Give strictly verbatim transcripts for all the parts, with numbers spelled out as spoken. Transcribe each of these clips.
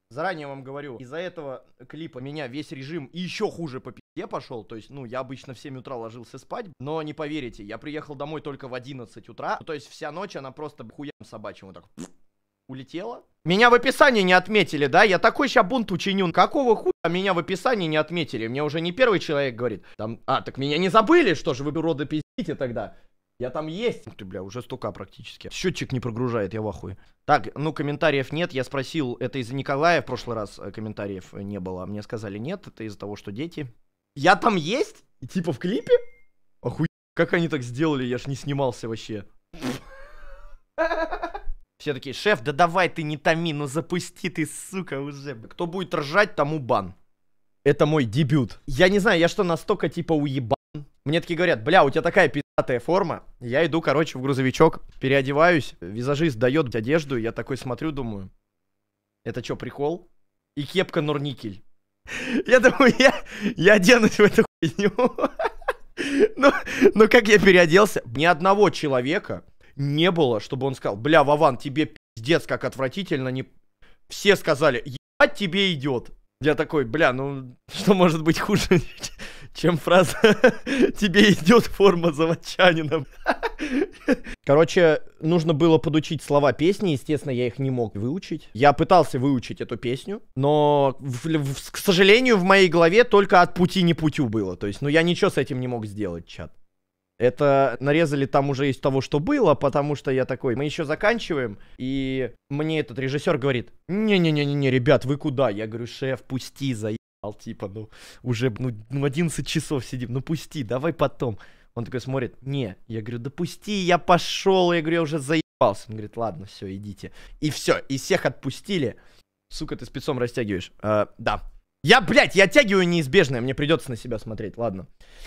Заранее вам говорю, из-за этого клипа меня весь режим еще хуже по пи***е пошел. То есть, ну, я обычно в семь утра ложился спать, но не поверите, я приехал домой только в одиннадцать утра. Ну, то есть вся ночь она просто хуям собачьим вот так улетела. Меня в описании не отметили, да? Я такой ща бунт учиню. Какого хуя меня в описании не отметили? Мне уже не первый человек говорит. Там, а, так меня не забыли, что же вы, уроды, пиздите тогда? Я там есть. Ты, бля, уже столько практически. Счетчик не прогружает, я в ахуе. Так, ну, комментариев нет. Я спросил, это из-за Николая в прошлый раз комментариев не было. Мне сказали, нет, это из-за того, что дети. Я там есть? И типа в клипе? Охуеть, как они так сделали? Я ж не снимался вообще. Все такие, шеф, да давай ты не томи, ну запусти ты, сука, уже. Кто будет ржать, тому бан. Это мой дебют. Я не знаю, я что, настолько типа уебан? Мне такие говорят, бля, у тебя такая пиздатая форма. Я иду, короче, в грузовичок, переодеваюсь, визажист дает одежду, я такой смотрю, думаю, это что, прикол? И кепка Норникель. Я думаю, я, я оденусь в эту хуйню. Ну, ну, как я переоделся? Ни одного человека не было, чтобы он сказал, бля, Вован, тебе пиздец как отвратительно. Не... Все сказали, ебать тебе идет. Я такой, бля, ну, что может быть хуже, чем фраза «тебе идет форма заводчанина». Короче, нужно было подучить слова песни, естественно, я их не мог выучить. Я пытался выучить эту песню, но, в, в, к сожалению, в моей голове только «от пути не путю» было. То есть, ну, я ничего с этим не мог сделать, чат. Это нарезали там уже из того, что было, потому что я такой, мы еще заканчиваем, и мне этот режиссер говорит, не-не-не-не, ребят, вы куда? Я говорю, шеф, пусти, заебал, типа, ну, уже, ну, одиннадцать часов сидим, ну, пусти, давай потом. Он такой смотрит, не, я говорю, да пусти, я пошел, я говорю, я уже заебался. Он говорит, ладно, все, идите. И все, и всех отпустили. Сука, ты спецом растягиваешь. А, да. Я, блядь, я оттягиваю неизбежное, мне придется на себя смотреть, ладно.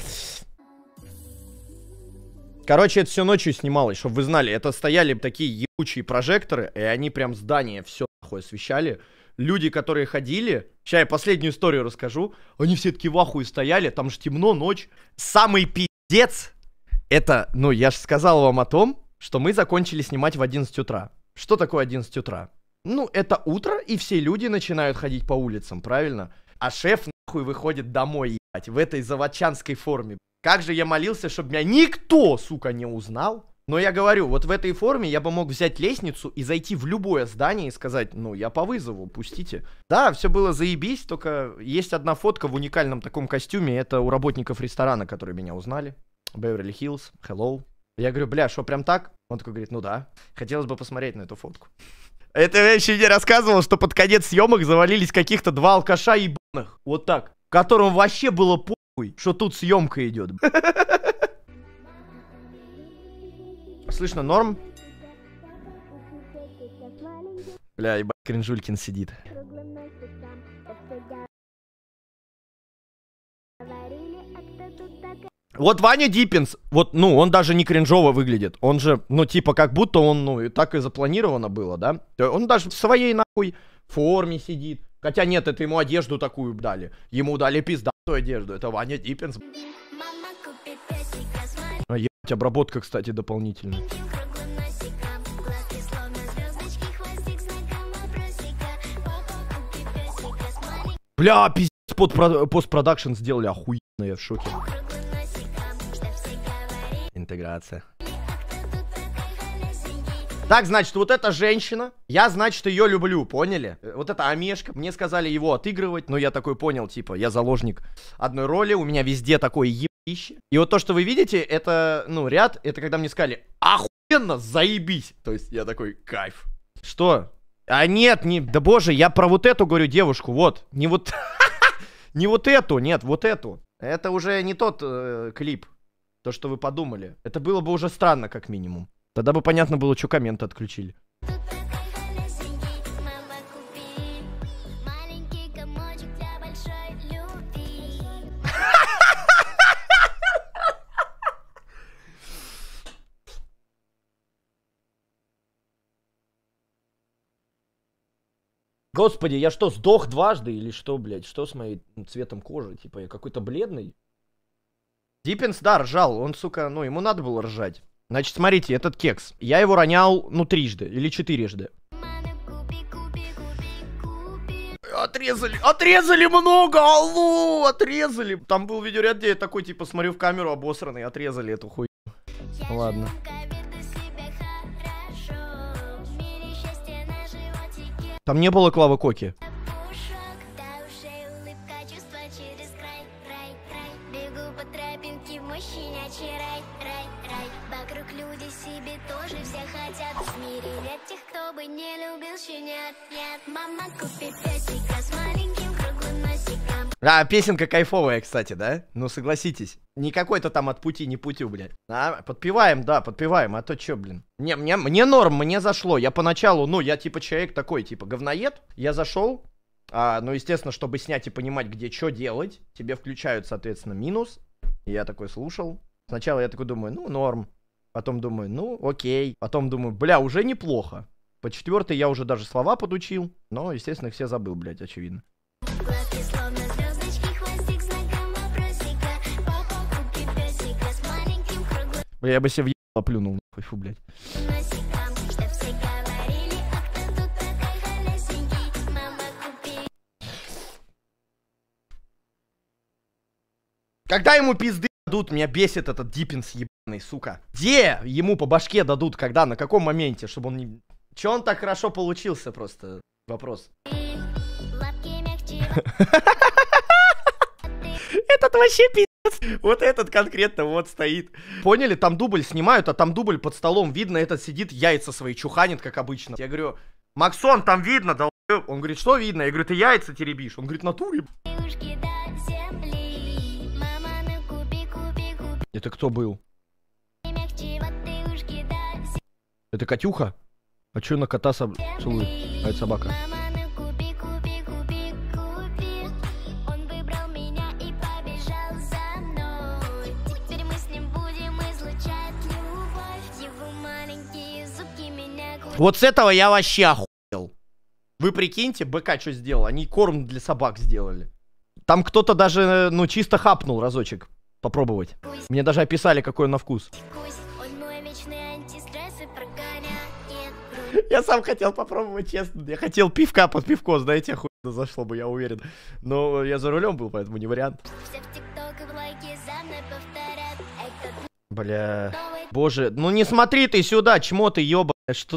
Короче, это все ночью снималось, чтобы вы знали. Это стояли такие ебучие прожекторы, и они прям здание все нахуй освещали. Люди, которые ходили, сейчас я последнюю историю расскажу, они все таки в ахуе стояли, там же темно, ночь. Самый пиздец, это, ну, я же сказал вам о том, что мы закончили снимать в одиннадцать утра. Что такое одиннадцать утра? Ну, это утро, и все люди начинают ходить по улицам, правильно? А шеф нахуй выходит домой, ебать, в этой заводчанской форме. Как же я молился, чтобы меня никто, сука, не узнал. Но я говорю, вот в этой форме я бы мог взять лестницу и зайти в любое здание и сказать, ну, я по вызову, пустите. Да, все было заебись, только есть одна фотка в уникальном таком костюме, это у работников ресторана, которые меня узнали. Беверли-Хиллз, hello. Я говорю, бля, что, прям так? Он такой говорит, ну да, хотелось бы посмотреть на эту фотку. Это я еще не рассказывал, что под конец съемок завалились каких-то два алкаша ебаных, вот так, которым вообще было по... что тут съемка идет. Слышно, норм? Бля, ебать, Кринжулькин сидит. Вот Ваня Диппинс, вот, ну, он даже не кринжово выглядит. Он же, ну, типа, как будто он, ну, и так и запланировано было, да? Он даже в своей, нахуй, форме сидит. Хотя нет, это ему одежду такую дали. Ему дали пиздатую одежду. Это Ваня Диппинс. А ебать, обработка, кстати, дополнительная. Бля, пиздец, постпродакшн сделали охуенно, я в шоке. Интеграция. Так, значит, вот эта женщина, я, значит, ее люблю, поняли? Вот эта Амешка, мне сказали его отыгрывать, но я такой понял, типа, я заложник одной роли, у меня везде такое ебище. И вот то, что вы видите, это, ну, ряд, это когда мне сказали, охуенно, заебись. То есть я такой, кайф. Что? А нет, не, да боже, я про вот эту говорю девушку, вот, не вот, не вот эту, нет, вот эту. Это уже не тот э, клип, то, что вы подумали. Это было бы уже странно, как минимум. Тогда бы понятно было, что комменты отключили. Господи, я что, сдох дважды или что, блядь? Что с моим цветом кожи? Типа, я какой-то бледный? Диппинс, да, ржал. Он, сука, ну, ему надо было ржать. Значит, смотрите, этот кекс. Я его ронял, ну, трижды или четырежды. отрезали, отрезали много, алло, отрезали. Там был видеоряд, где я такой, типа, смотрю в камеру обосранный, отрезали эту хуйню. Ладно. Там не было Клавы Коки. А, песенка кайфовая, кстати, да? Ну, согласитесь. Не какой-то там от пути, не путю, блядь. А, подпеваем, да, подпеваем, а то чё, блин. Не, мне, мне норм, мне зашло. Я поначалу, ну, я типа человек такой, типа, говноед. Я зашел, а, ну, естественно, чтобы снять и понимать, где что делать, тебе включают, соответственно, минус. И я такой слушал. Сначала я такой думаю, ну, норм. Потом думаю, ну, окей. Потом думаю, бля, уже неплохо. По четвертой я уже даже слова подучил. Но, естественно, их все забыл, блядь, очевидно. Бля, я бы себе въебало плюнул, нахуй, фу, блядь. Когда ему пизды дадут, меня бесит этот Диппинс ебаный, сука. Где ему по башке дадут, когда, на каком моменте, чтобы он не... Че он так хорошо получился, просто вопрос. Этот вообще пиздец. Вот этот конкретно вот стоит. Поняли, там дубль снимают, а там дубль под столом. Видно, этот сидит, яйца свои чуханит, как обычно. Я говорю, Максон, там видно, да? Он говорит, что видно? Я говорю, ты яйца теребишь. Он говорит, натуре. Это кто был? Это Катюха? А чё на кота соб... целует? А это собака. Вот с этого я вообще охуел. Вы прикиньте, БК что сделал? Они корм для собак сделали. Там кто-то даже, ну, чисто хапнул разочек. Попробовать. Мне даже описали, какой он на вкус. Я сам хотел попробовать, честно. Я хотел пивка под пивко, знаете, охуенно зашло бы, я уверен. Но я за рулем был, поэтому не вариант. Бля. Боже, ну не смотри ты сюда, чмо ты, ёба. Что...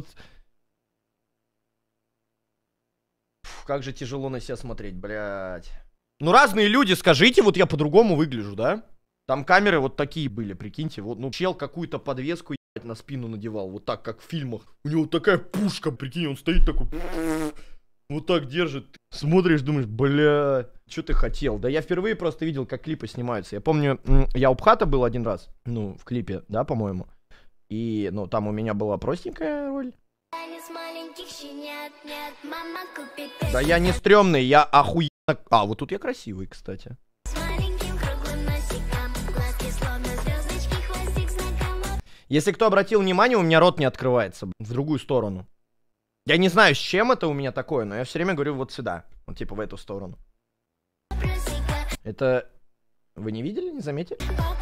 Фу, как же тяжело на себя смотреть, блядь. Ну разные люди, скажите, вот я по-другому выгляжу, да? Там камеры вот такие были, прикиньте. Вот, ну, чел какую-то подвеску, ебать, на спину надевал. Вот так, как в фильмах. У него такая пушка, прикинь, он стоит такой... Вот так держит. Смотришь, думаешь, бля, что ты хотел? Да я впервые просто видел, как клипы снимаются. Я помню, я у Пхата был один раз. Ну, в клипе, да, по-моему. И, ну, там у меня была простенькая роль. Да я не стрёмный, я охуенно... А, вот тут я красивый, кстати. Если кто обратил внимание, у меня рот не открывается в другую сторону. Я не знаю, с чем это у меня такое, но я все время говорю вот сюда. Вот типа в эту сторону. Это... Вы не видели, не заметили?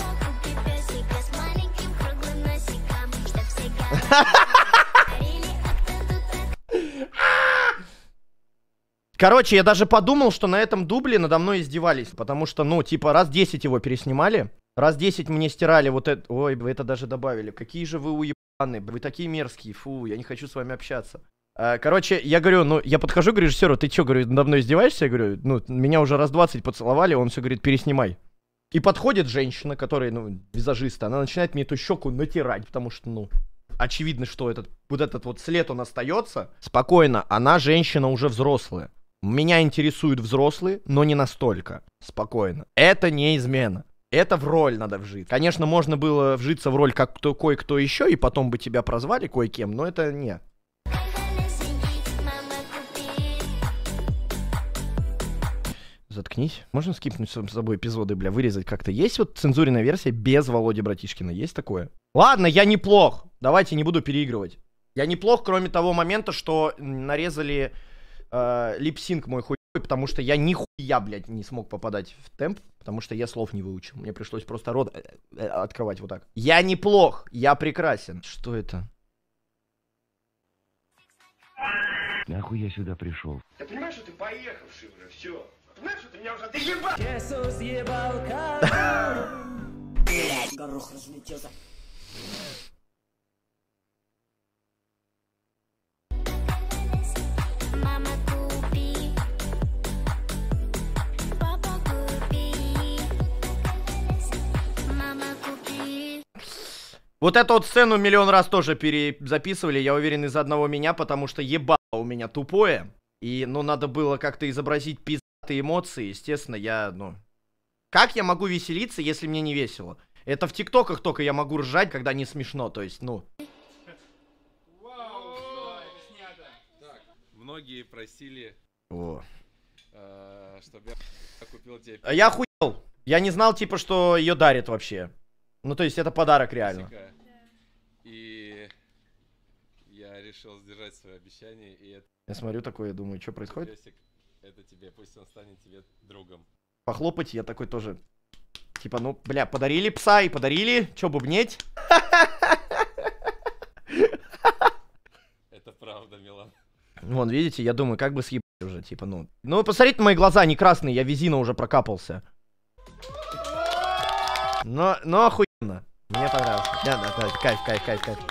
Короче, я даже подумал, что на этом дубле надо мной издевались. Потому что, ну, типа, раз десять его переснимали. Раз десять мне стирали вот это... Ой, вы это даже добавили. Какие же вы уебаны. Вы такие мерзкие. Фу, я не хочу с вами общаться. А, короче, я говорю, ну, я подхожу к режиссеру. Ты что, говорю, надо мной издеваешься? Я говорю, ну, меня уже раз двадцать поцеловали. Он все говорит, переснимай. И подходит женщина, которая, ну, визажист. Она начинает мне эту щеку натирать. Потому что, ну, очевидно, что этот, вот этот вот след, он остается. Спокойно, она женщина уже взрослая. Меня интересуют взрослые, но не настолько. Спокойно. Это не измена. Это в роль надо вжить. Конечно, можно было вжиться в роль как кто, кое-кто еще, и потом бы тебя прозвали кое-кем, но это не. Заткнись. Можно скипнуть с собой эпизоды, бля, вырезать как-то? Есть вот цензуренная версия без Володи Братишкина? Есть такое? Ладно, я неплох. Давайте не буду переигрывать. Я неплох, кроме того момента, что нарезали э, липсинг мой хуй, потому что я нихуя, блядь, не смог попадать в темп, потому что я слов не выучил. Мне пришлось просто рот открывать вот так. Я неплох, я прекрасен. Что это? Нахуй я сюда пришел? Ты понимаешь, что ты поехавший уже, все. Понимаешь, что ты меня уже доебал? Иисус ебал козу. Блять, горох разлетелся. Мама, купи. Папа, купи. Мама, купи. Вот эту вот сцену миллион раз тоже перезаписывали, я уверен, из-за одного меня, потому что ебало у меня тупое. И, ну, надо было как-то изобразить пиздатые эмоции, естественно, я, ну... Как я могу веселиться, если мне не весело? Это в тиктоках только я могу ржать, когда не смешно, то есть, ну... Многие просили, О. э, чтобы я купил тебе А я охуел. Я не знал, типа, что ее дарят вообще. Ну, то есть, это подарок реально. песика. И я решил сдержать свое обещание, и это Я смотрю такое, я думаю, что происходит? песик, это тебе, пусть он станет тебе другом. Похлопать, я такой тоже... Типа, ну, бля, подарили пса и подарили, чё бубнеть? Это правда, Милан. Вон, видите, я думаю, как бы съебать уже, типа, ну... Ну, посмотрите на мои глаза, они красные, я визина уже прокапался. Но, но охуенно. Мне понравилось. Да, да, да, кайф, кайф, кайф, кайф.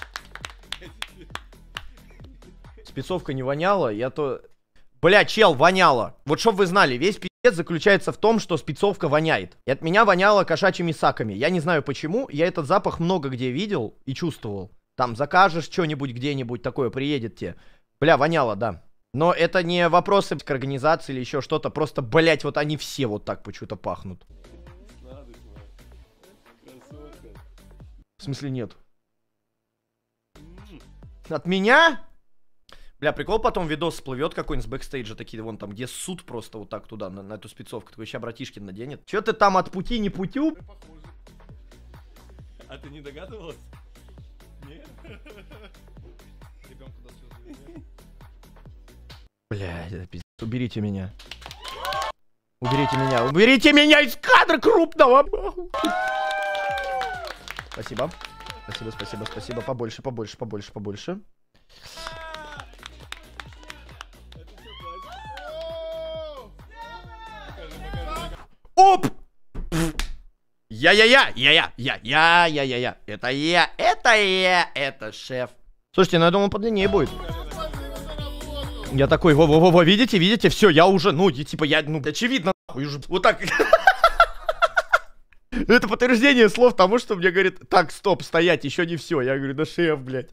Спецовка не воняла, я то... Бля, чел, воняло. Вот чтоб вы знали, весь пиздец заключается в том, что спецовка воняет. И от меня воняло кошачьими саками. Я не знаю почему, я этот запах много где видел и чувствовал. Там закажешь что-нибудь где-нибудь такое, приедет тебе. Бля, воняло, да. Но это не вопросы к организации или еще что-то. Просто, блять, вот они все вот так почему-то пахнут. В смысле нет? От меня? Бля, прикол, потом видос всплывет какой-нибудь с бэкстейджа, такие вон там, где суд просто вот так туда, на, на эту спецовку. Такой, ща братишкин наденет. Че ты там от пути не путю? А ты не догадывалась? Нет? Бля, это пиздец. Уберите меня. Уберите меня. Уберите меня из кадра крупного. Спасибо. Спасибо, спасибо, спасибо. Побольше, побольше, побольше, побольше. Оп! Я-я-я, я-я, я-я, я-я-я. Это я, это я, это шеф. Слушайте, ну я думал, подлиннее будет. Я такой, во-во-во, видите, видите, все, я уже, ну, и, типа, я, ну, очевидно, нахуй, уже, вот так. Это подтверждение слов тому, что мне говорит, так, стоп, стоять, еще не все. Я говорю, да шеф, блядь.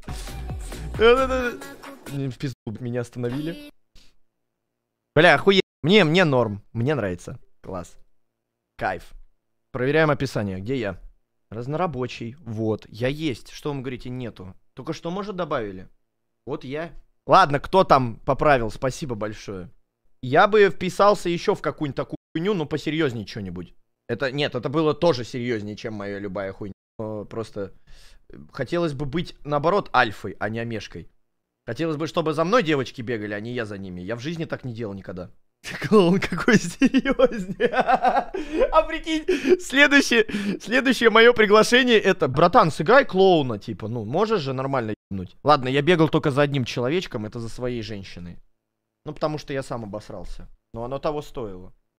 В пизду меня остановили. Бля, охуенно. Мне, мне норм, мне нравится. Класс. Кайф. Проверяем описание, где я? Разнорабочий, вот, я есть. Что вы говорите, нету? Только что, может, добавили? Вот я. Ладно, кто там поправил, спасибо большое. Я бы вписался еще в какую-нибудь такую хуйню, но посерьезнее что-нибудь. Это, нет, это было тоже серьезнее, чем моя любая хуйня. Но просто хотелось бы быть, наоборот, альфой, а не омешкой. Хотелось бы, чтобы за мной девочки бегали, а не я за ними. Я в жизни так не делал никогда. Клоун какой серьезнее. А прикинь, следующее, следующее мое приглашение это: братан, сыграй клоуна, типа, ну, можешь же нормально ебнуть. Ладно, я бегал только за одним человечком, это за своей женщиной. Ну, потому что я сам обосрался. Но оно того стоило.